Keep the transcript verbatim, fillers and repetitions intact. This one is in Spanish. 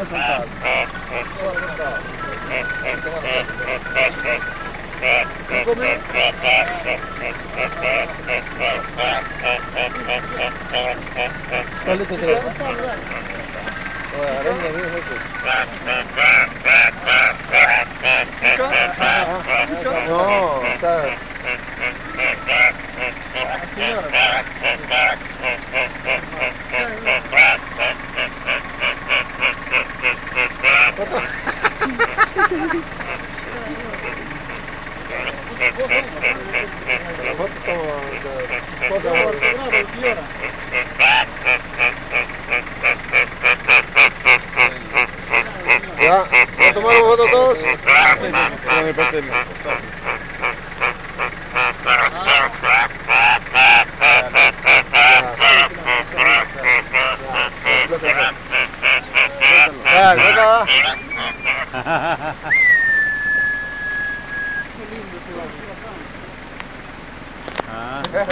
Vamos sentados. Vamos sentados. ¿Qué comer? ¿Cuál te crees? Araña, viejo. No, está. Señora. La foto como ya, ¿ya tomamos fotos todos? Ya, ya, qué lindo ese barrio.